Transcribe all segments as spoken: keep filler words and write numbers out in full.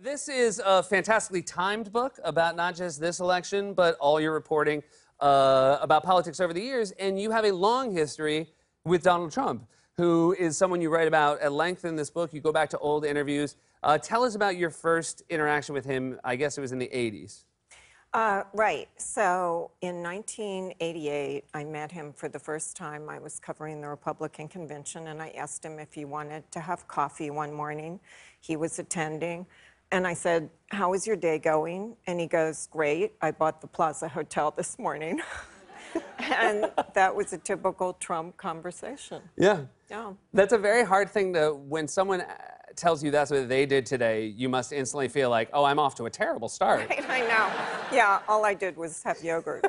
This is a fantastically timed book about not just this election, but all your reporting uh, about politics over the years. And you have a long history with Donald Trump, who is someone you write about at length in this book. You go back to old interviews. Uh, tell us about your first interaction with him. I guess it was in the eighties. Uh, right. So in nineteen eighty-eight, I met him for the first time. I was covering the Republican convention, and I asked him if he wanted to have coffee one morning. He was attending. And I said, "How is your day going?" And he goes, "Great. I bought the Plaza Hotel this morning." And that was a typical Trump conversation. Yeah. Yeah. That's a very hard thing to, when someone tells you that's what they did today, you must instantly feel like, oh, I'm off to a terrible start. Right, I know. Yeah, all I did was have yogurt.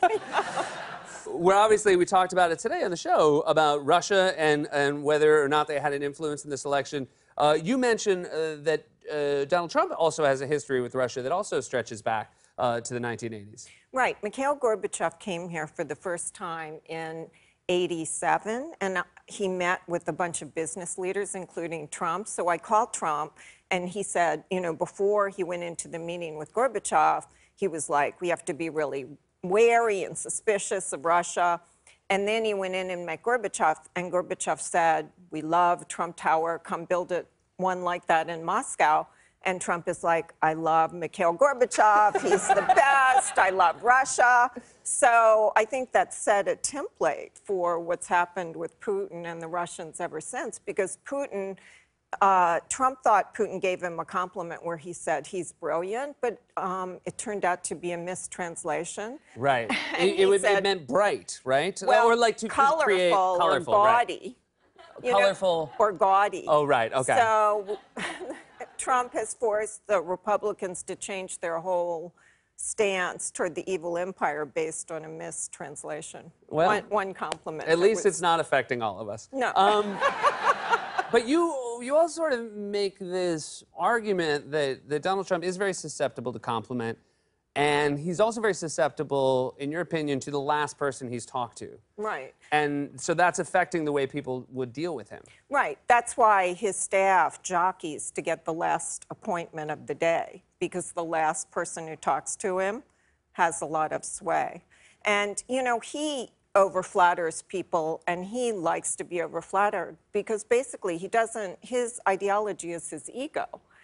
Well, obviously, we talked about it today on the show about Russia and, and whether or not they had an influence in this election. Uh, you mentioned uh, that uh, Donald Trump also has a history with Russia that also stretches back uh, to the nineteen eighties. Right. Mikhail Gorbachev came here for the first time in eighty-seven, and he met with a bunch of business leaders, including Trump. So I called Trump, and he said, you know, before he went into the meeting with Gorbachev, he was like, we have to be really wary and suspicious of Russia. And then he went in and met Gorbachev, and Gorbachev said, we love Trump Tower, come build it, one like that in Moscow. And Trump is like, I love Mikhail Gorbachev, he's the best, I love Russia. So I think that set a template for what's happened with Putin and the Russians ever since, because Putin, uh, Trump thought Putin gave him a compliment where he said he's brilliant, but um, it turned out to be a mistranslation. Right. It, it, would, said, it meant bright, right? Well, or like to colorful create colorful, or gaudy. Right. You Colorful. know, or gaudy. Oh, right, okay. So Trump has forced the Republicans to change their whole stance toward the evil empire based on a mistranslation. Well, one, one compliment. At least was, it's not affecting all of us. No. Um, but you, you also sort of make this argument that, that Donald Trump is very susceptible to compliment, and he's also very susceptible, in your opinion, to the last person he's talked to. Right. And so that's affecting the way people would deal with him. Right. That's why his staff jockeys to get the last appointment of the day, because the last person who talks to him has a lot of sway. And, you know, he overflatters people, and he likes to be overflattered because basically he doesn't, his ideology is his ego.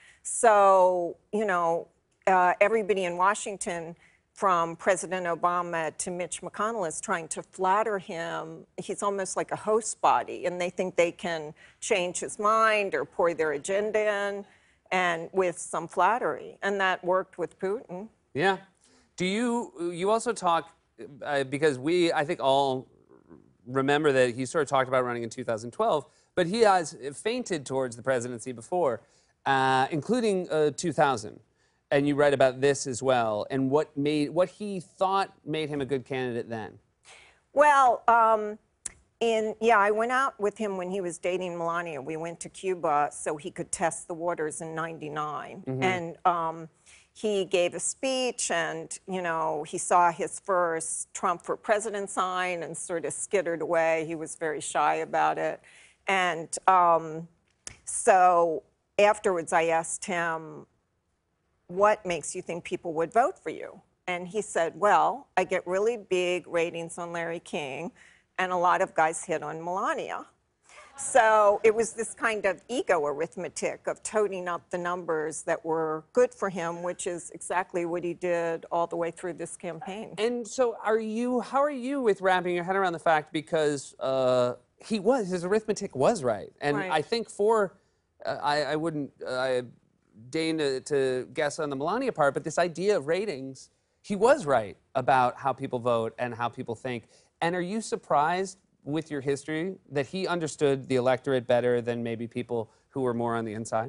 So, you know, uh, everybody in Washington, from President Obama to Mitch McConnell, is trying to flatter him. He's almost like a host body, and they think they can change his mind or pour their agenda in, and with some flattery. And that worked with Putin. Yeah. Do you, you also talk, uh, because we, I think, all remember that he sort of talked about running in two thousand twelve, but he has fainted towards the presidency before, uh, including uh, two thousand. And you write about this as well, and what made what he thought made him a good candidate then. Well, um, in yeah, I went out with him when he was dating Melania. We went to Cuba so he could test the waters in ninety-nine, mm-hmm. and um, he gave a speech, and you know he saw his first Trump for President sign and sort of skittered away. He was very shy about it, and um, so afterwards I asked him, what makes you think people would vote for you? And he said, well, I get really big ratings on Larry King, and a lot of guys hit on Melania. So it was this kind of ego arithmetic of toting up the numbers that were good for him, which is exactly what he did all the way through this campaign. And so are you, how are you with wrapping your head around the fact, because uh, he was, his arithmetic was right. And right. I think for, uh, I, I wouldn't, uh, I, deign to, to guess on the Melania part, but this idea of ratings, he was right about how people vote and how people think. And are you surprised with your history that he understood the electorate better than maybe people who were more on the inside?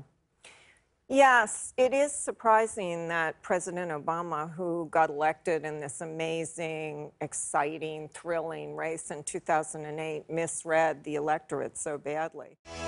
Yes, it is surprising that President Obama, who got elected in this amazing, exciting, thrilling race in two thousand eight, misread the electorate so badly.